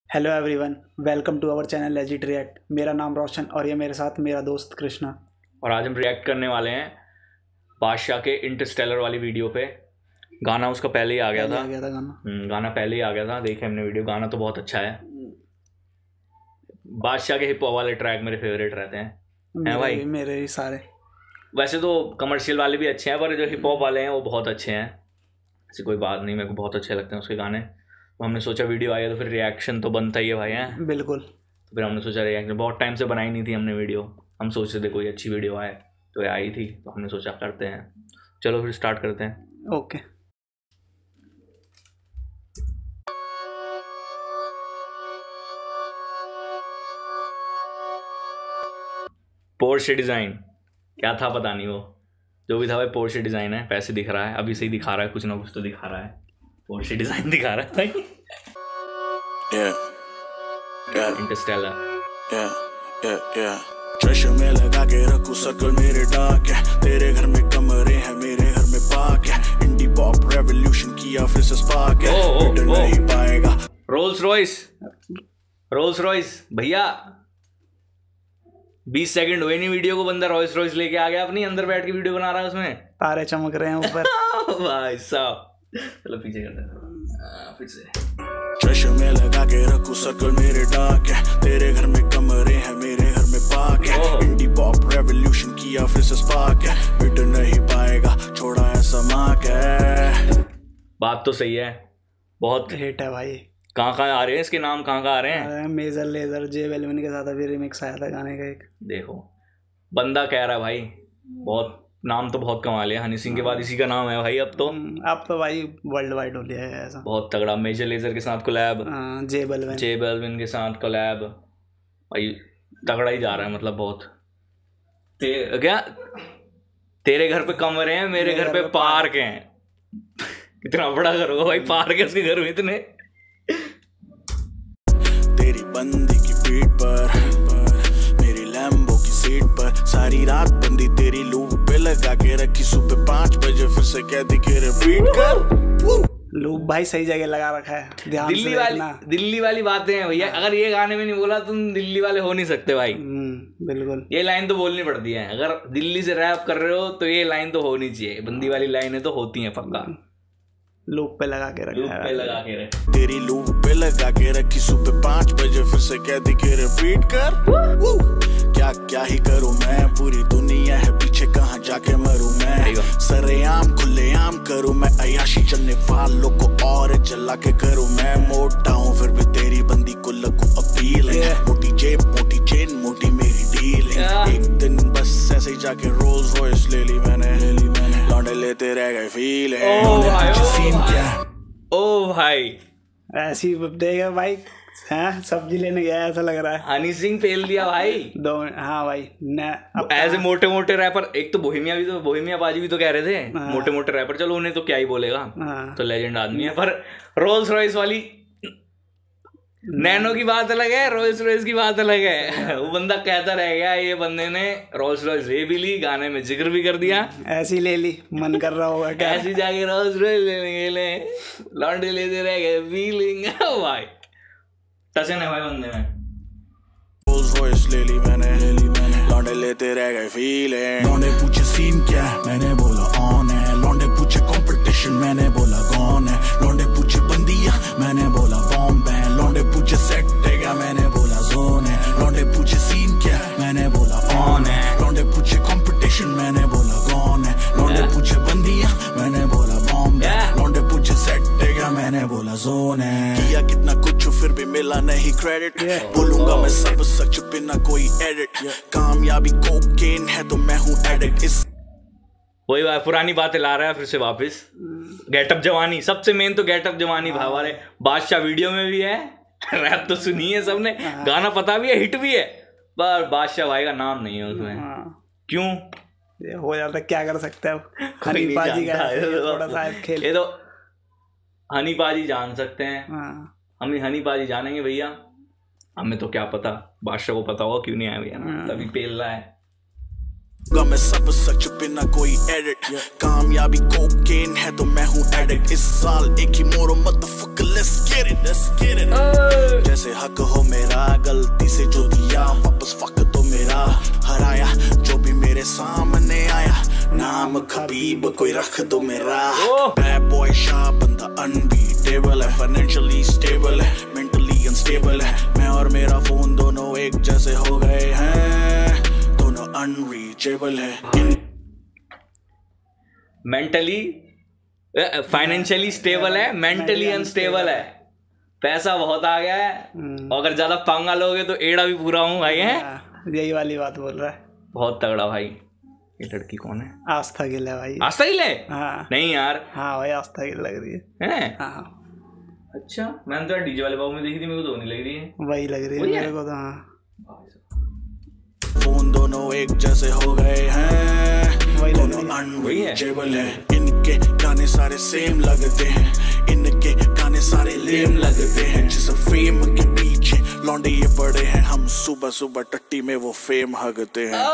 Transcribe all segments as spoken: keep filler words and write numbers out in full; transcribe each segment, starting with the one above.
Hello everyone, welcome to our channel Legit React. मेरा नाम रोशन और ये मेरे साथ मेरा दोस्त कृष्णा। और आज हम रिएक्ट करने वाले हैं बादशाह के इंटरस्टेलर वाली वीडियो पे। गाना उसका पहले ही आ गया था, आ गया था गाना गाना पहले ही आ गया था। देखे हमने वीडियो, गाना तो बहुत अच्छा है। बादशाह के हिप हॉप वाले ट्रैक मेरे फेवरेट रहते हैं, हैं भाई? मेरे ही सारे। वैसे तो कमर्शियल वाले भी अच्छे हैं, पर जो हिप हॉप वाले हैं वो बहुत अच्छे हैं। ऐसी कोई बात नहीं, मेरे को बहुत अच्छे लगते हैं उसके गाने। तो हमने सोचा वीडियो आई है तो फिर रिएक्शन तो बनता ही है भाई, हैं? बिल्कुल। तो फिर हमने सोचा रिएक्शन, बहुत टाइम से बनाई नहीं थी हमने वीडियो। हम सोच रहे थे कोई अच्छी वीडियो आए, तो ये आई थी तो हमने सोचा करते हैं। चलो फिर स्टार्ट करते हैं। ओके। पोर्शे डिज़ाइन क्या था पता नहीं, वो जो भी था भाई पोर्शे डिज़ाइन है। पैसे दिख रहा है, अभी से ही दिखा रहा है, कुछ ना कुछ तो दिखा रहा है। पोर्शे डिज़ाइन दिखा रहा है भाई। Yeah, yeah, interstellar. yeah, yeah, yeah. Treasure में लगा के रखूं सर्कल मेरे डार्क है। तेरे घर में कमरे हैं, मेरे घर में पार्क है। इंडी पॉप रेवोल्यूशन किया फिर से स्पार्क है। ओ, ओ, रिटर्न ओ। नहीं पाएगा। रोल्स रॉयस, रोल्स रॉयस भैया। बीस सेकंड हुए नहीं वीडियो को, बंदा रॉयस रॉयस लेके आ गया अपनी, अंदर बैठ के वीडियो बना रहा है उसमें। तारे चमक रहे हैं ऊपर। भाई साहब, चलो पीछे करते हैं फिर से। ट्रेशर में लगा के रखूं सर्कल मेरे डार्क है। तेरे घर में कमरे हैं, मेरे घर में पार्क है। इंडी पॉप रेवोल्यूशन किया फिर से स्पार्क है। रिटर्न नहीं पाएगा, छोड़ा ऐसा मार्क है। बात तो सही है, बहुत हिट है भाई। कहाँ कहाँ आ रहे हैं इसके नाम, कहाँ कहाँ आ रहे हैं? मेजर लेजर जे बेलविन के साथ अभी रिमिक्स आया था गाने का एक। देखो बंदा कह रहा है भाई, बहुत नाम तो बहुत कमा लिया। हनी सिंह के बाद इसी का नाम है भाई अब तो। अब तो भाई वर्ल्ड वाइड हो लिया है ऐसा। बहुत तगड़ा। मेजर लेजर के साथ कोलैब, जे बेलविन जे बेलविन के साथ कोलैब, भाई तगड़ा ही जा रहा है। मतलब बहुत ते, क्या तेरे घर पे कमरे हैं, मेरे घर पे पार्क हैं। कितना बड़ा घर होगा भाई, पार्क है उसके घर में इतने। तेरी बंदी की पीठ पर, मेरी लैम्बो की सीट पर, सारी रात बंदी तेरी लूप पे लगा के रखी। सुबह पाँच बजे फिर से कहती कि रिपीट कर। लूप भाई सही जगह लगा रखा है, ध्यान दिल्ली से वाली देखना। दिल्ली वाली बातें हैं भैया। अगर ये गाने में नहीं बोला तुम दिल्ली वाले हो नहीं सकते भाई। बिल्कुल, ये लाइन तो बोलनी पड़ती है। अगर दिल्ली से रैप कर रहे हो तो ये लाइन तो होनी चाहिए। बंदी वाली लाइनें तो होती हैं पक्का। लूप पे लगा के रखा लूप है, पे लगा के रख। तेरी लूप पे लगा के रखी। सुबह पाँच बजे फिर से कहती कि रिपीट कर। क्या क्या ही करूं मैं, पूरी दुनिया है पीछे, कहाँ जाके मरूं मैं। सरेआम खुलेआम करूं मैं अयाशी, चलने वालों को और जला के करूं मैं। मोटा हूं फिर भी तेरी बंदी को लगूं अपील। मोटी जेब मोटी चेन मोटी मेरी डील। एक दिन बस ऐसे ही जाके रोल्स रॉयस ले ली मैंने, ले ली मैंने। लौंडे लेते रह गए फील। ओ भाई ऐसी देगा भाई। हैं, सब्जी लेने गया ऐसा लग रहा है। हनी सिंह फेल दिया भाई दो। हाँ भाई, ऐसे मोटे मोटे रैपर। एक तो बोहेमिया भी तो, बोहेमिया बाजी भी तो कह रहे थे मोटे मोटे रैपर। चलो उन्हें तो क्या ही बोलेगा, तो लेजेंड आदमी है। पर रोल्स रॉयस वाली नैनो की बात अलग है, रोल्स रॉयस की बात अलग है। वो बंदा कहता रह गया, ये बंदे ने रोल्स रॉयस ले भी ली, गाने में जिक्र भी कर दिया। ऐसी ले ली, मन कर रहा होगा क्या? ऐसी जाके रोल्स रॉयस लेने ले लौंडे लेते रह गए फीलिंग। भाई टचन है भाई बंदे में। रोल्स रॉयस ले ली मैंने, ले ली मैंने। लौंडे लेते रह गए फीलिंग। लौंडे पूछे सीन क्या है, मैंने बोला ऑन है। लौंडे पूछे कंपटीशन, मैंने बोला कौन है। लौंडे पूछे बंदिया, मैंने बोला बॉम्ब है। लौंडे पूछे सेट देगा, मैंने बोला जोन है। लौंडे पूछे सीन क्या है, मैंने बोला ऑन है। लौंडे पूछे कंपटीशन, मैंने बोला कौन है। लौंडे पूछे बंदिया, मैंने बोला बॉम्ब है। लौंडे पूछे सेट देगा, मैंने बोला जोन है। किया कितना कुछ फिर भी मिला नहीं क्रेडिट। बोलूंगा मैं सब सच बिना कोई एडिट। कामयाबी कोकेन है तो मैं हूँ एडिक्ट। इस वही बात, पुरानी बातें ला रहा है फिर से वापस। गेटअप जवानी, सबसे मेन तो गेटअप जवानी भाई हमारे। बादशाह वीडियो में भी है, रैप तो सुनी है सबने, गाना पता भी है, हिट भी है, पर बादशाह भाई का नाम नहीं है उसमें। क्यों? ये हो जाता, क्या कर सकते हैं। हनी पाजी का थोड़ा सा खेल, ये तो हनी पाजी जान सकते हैं। हम हनी पाजी जानेंगे भैया, हमें तो क्या पता, बादशाह को पता होगा क्यों नहीं आया भैया, तभी पेल रहा है। मैं सब सच बिना कोई एडिट। कामयाबी कोकेन है तो मैं हूँ एडिक्ट। इस साल एक ही मोरो motherfucker, let's get it, let's get it. जैसे हक हो मेरा, गलती से जो दिया वापस फक दो मेरा। हराया जो भी मेरे सामने आया, नाम खबीब कोई रख दो मेरा। बैड बॉय शाह बंदा अनबीटेबल है, फाइनेंशियली स्टेबल है, मेंटली अनस्टेबल है। मैं और मेरा फोन दोनों एक जैसे हो गए हैं, दोनों अनरीचेबल है। मेंटली फाइनेंशियली स्टेबल है, मेंटली अनस्टेबल है। पैसा बहुत आ गया है, और अगर ज्यादा पंगा लोगे तो एड़ा भी पूरा हूँ भाई। है यही वाली बात बोल रहा है। बहुत तगड़ा भाई। ये लड़की कौन है? आस्था गिल है भाई। आस्था गिल है? हाँ नहीं यार। हाँ भाई आस्था गिल लग रही है। हैं? हाँ अच्छा, मैंने तो डीजे वाले बाबू में देखी थी, मेरे को तो नहीं लग रही है। वही लग रही है मेरे को तो। हाँ फोन दोनों एक जैसे हो गए हैं, वही दोनों अनरीचेबल है। इनके गाने सारे सेम लगते हैं, इनके गाने सारे लेम लगते हैं। जिस फेम के पीछे लौंडे ये पड़े हैं, हम सुबह सुबह टट्टी में वो फेम हगते हैं।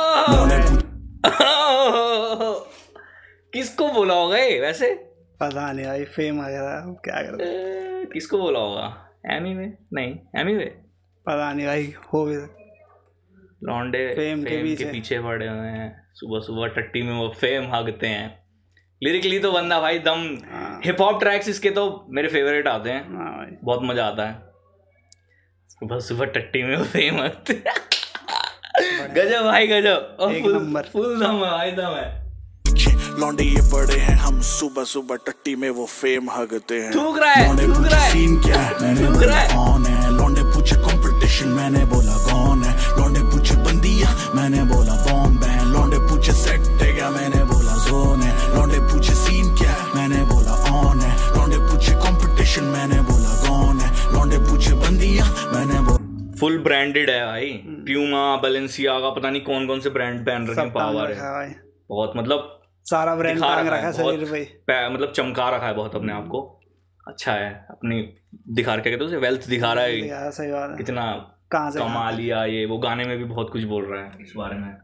किसको बोला होगा ये वैसे? पता नहीं भाई, फेम वगैरह क्या कर। किसको बोला होगा? एमी में? नहीं, एमी में पता नहीं भाई, हो भी लौंडे फेम, फेम के, के पीछे पड़े हुए हैं, सुबह सुबह टट्टी में वो फेम हागते हैं। लिरिकली तो बंदा भाई दम। हिप हॉप ट्रैक्स इसके तो मेरे फेवरेट आते हैं, बहुत मजा आता है। सुबह सुबह टट्टी में वो फेम हागते हैं। गजब भाई गजब, फुल फुल दम है भाई, दम है। लौंडे ये पड़े हैं, हम सुबह सुबह टट्टी में वो फेम हगते हैं। थूक रहा है, थूक रहा है, सीन क्या है मैंने बोला कौन है। लौंडे पूछे कंपटीशन, मैंने बोला कौन है। लौंडे पूछे बंदिया, मैंने बोला बॉम्ब है। लौंडे पूछे सेट है क्या, मैंने बोला जोन है। लौंडे पूछे सीन क्या है, मैंने बोला ऑन है। लौंडे पूछे कंपटीशन, मैंने बोला कौन है। लौंडे पूछे बंदिया, मैंने बोला। फुल ब्रांडेड है भाई, प्यूमा, बैलेंसियागा, पता नहीं कौन कौन से ब्रांड पहन रखे हैं। पावर है बहुत, मतलब सारा ब्रांड टांग रखा है शरीर पे, मतलब चमका रखा है बहुत अपने आप को। अच्छा है, अपनी दिखा रखा है, वेल्थ दिखा रहा है। सही बात है। कितना कमा लिया ये, वो गाने में भी बहुत कुछ बोल रहा है इस बारे में।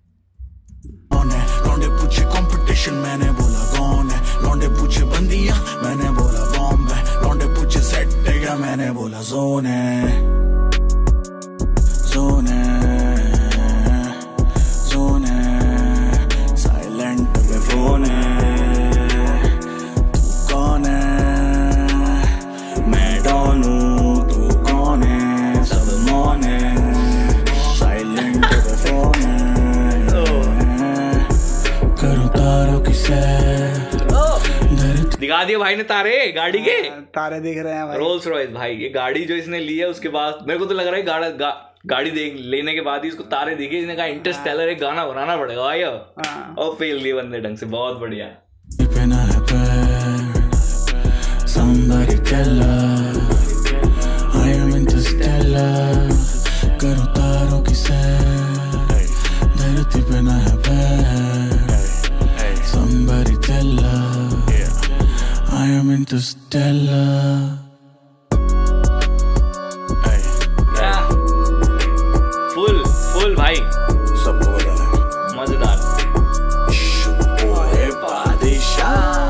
लौंडे पूछे कंपटीशन, मैंने बोला कौन है। लौंडे पूछे बंदिया, मैंने बोला बॉम्ब है। लौंडे पूछे सेट है क्या, मैंने बोला जोन है। जोन है, जोन है, साइलेंट पे फोन है। तू कौन है, मैं डॉन हूँ, तू कौन है, सब मौन है। साइलेंट पे फोन है, करूँ तारों की सैर। दिखा दिए भाई ने तारे, गाड़ी के तारे दिख रहे हैं भाई। रोल्स रॉयस भाई, ये गाड़ी जो इसने ली है उसके बाद मेरे को तो लग रहा है गाड़ा गा, गाड़ी देख लेने के बाद ही इसको तारे दिखे। इसने कहा इंटरस्टेलर एक गाना बनाना पड़ेगा भाई। और फेल दिए बंदे ढंग से, बहुत बढ़िया। करो तारों की सैर, धरती पे ना है पैर। Somebody tell her I am interstellar. Full full भाई, सबको बता है मजेदार। ओए बादशाह,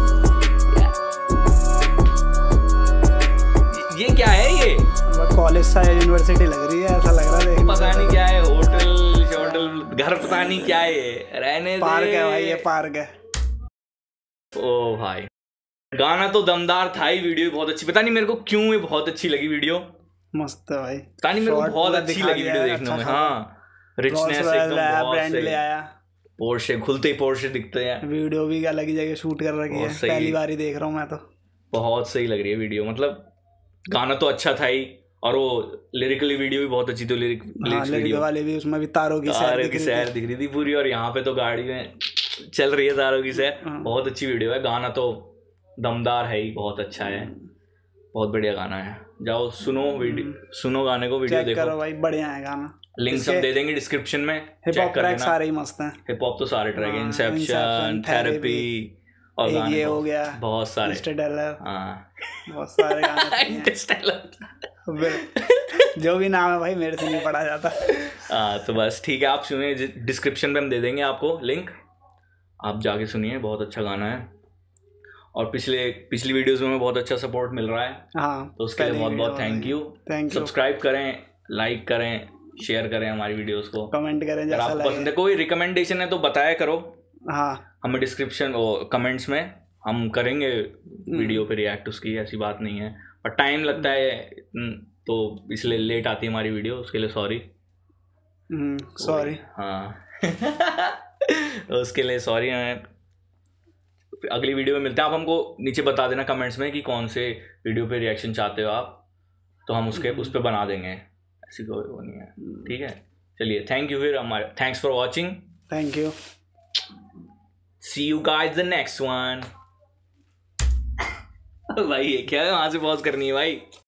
ये क्या है? ये कॉलेज सा यूनिवर्सिटी लग रही है, ऐसा लग रहा है। पता नहीं क्या है, होटल होटल घर, पता नहीं क्या है ये। रहने दे। पार्क है भाई, ये पार्क है। ओ भाई, गाना तो दमदार था ही, वीडियो भी बहुत अच्छी। पता नहीं मेरे को क्यों ये बहुत अच्छी लगी वीडियो। मस्त है भाई, पता नहीं मेरे को बहुत अच्छी लगी वीडियो देखने में। हाँ, रिचनेस एकदम बहुत सही। पोर्शे खुलते ही पोर्शे दिखते हैं। वीडियो भी अलग ही जगह शूट कर रखी है, पहली बार ही देख रहा हूँ मैं तो। बहुत सही लग रही है वीडियो, मतलब गाना तो अच्छा था ही, और वो लिरिकली वीडियो भी बहुत अच्छी थी। लिरिक लिरिक वाले भी, उसमें भी तारों की तारों की सैर दिख रही थी पूरी, और यहाँ पे तो गाड़ी में चल रही है तारों की सैर। बहुत अच्छी वीडियो है, गाना तो दमदार है ही, बहुत अच्छा है, बहुत बढ़िया गाना है। जाओ सुनो वीडियो, सुनो गाने को, वीडियो देखो करो भाई, बढ़िया है गाना। लिंक सब दे देंगे डिस्क्रिप्शन में, हिप हॉप ट्रैक सारे ही मस्त हैं। हिप हॉप तो सारे ट्रैक हैं, इंसेप्शन, थेरेपी और गाने ये हो गया, बहुत सारे। इंटरस्टेलर, हाँ बहुत सारे गाने। इंटरस्टेलर जो भी नाम है भाई, मेरे से नहीं पढ़ा जाता। हाँ तो बस ठीक है, आप सुनिए, डिस्क्रिप्शन में हम दे देंगे आपको लिंक, आप जाके सुनिए, बहुत अच्छा गाना है। और पिछले पिछली वीडियोस में हमें बहुत अच्छा सपोर्ट मिल रहा है। हाँ, तो उसके लिए बहुत बहुत thank you. Thank you. Subscribe करें, लाइक करें, शेयर करें हमारी वीडियोस को, कमेंट करें अगर आपको पसंद है। कोई रिकमेंडेशन है तो बताया करो। हाँ, हमें डिस्क्रिप्शन और कमेंट्स में हम करेंगे वीडियो पे रिएक्ट, उसकी ऐसी बात नहीं है, पर टाइम लगता है तो इसलिए लेट आती है हमारी वीडियो, उसके लिए सॉरी। सॉरी। हाँ उसके लिए सॉरी। अगली वीडियो में मिलते हैं। आप हमको नीचे बता देना कमेंट्स में कि कौन से वीडियो पे रिएक्शन चाहते हो आप, तो हम उसके उस पर बना देंगे, ऐसी कोई वो नहीं है। ठीक है, चलिए थैंक यू। फिर हमारे thanks for watching. Thank you. See you guys the next one. भाई ये क्या है, वहां से पॉज करनी है भाई।